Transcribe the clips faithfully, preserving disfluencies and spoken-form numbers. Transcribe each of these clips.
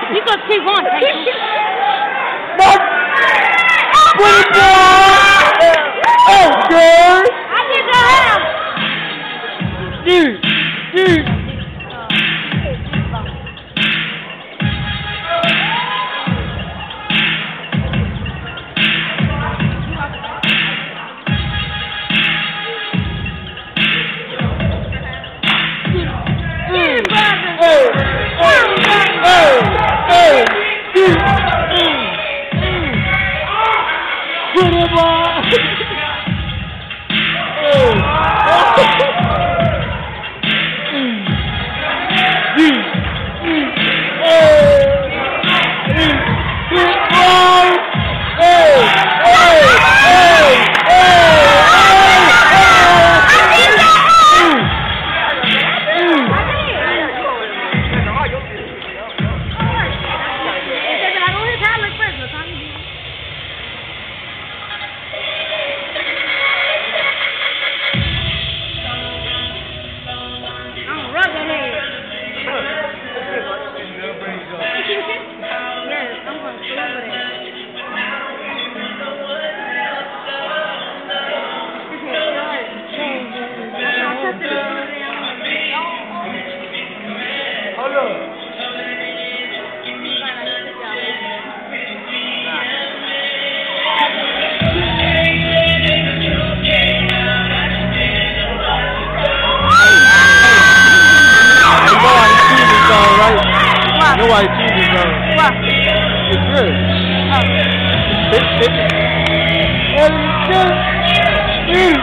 You gonna keep on taking. What? Put it down! Oh, good! I get the half! Dude! Dude! Put him on! Nobody sees this though. What? It's good. Oh. It's it. And it's good. Mm.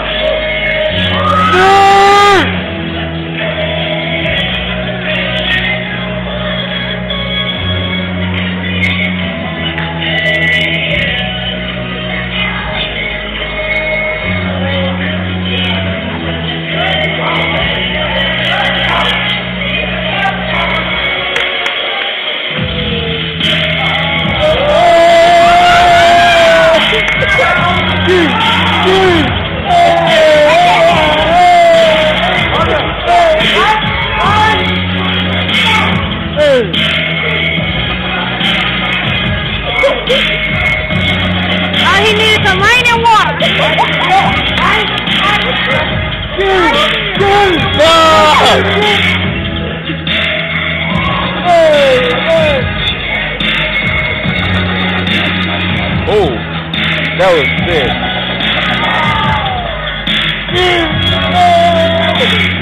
All he needed some rain and water. Oh, that was sick.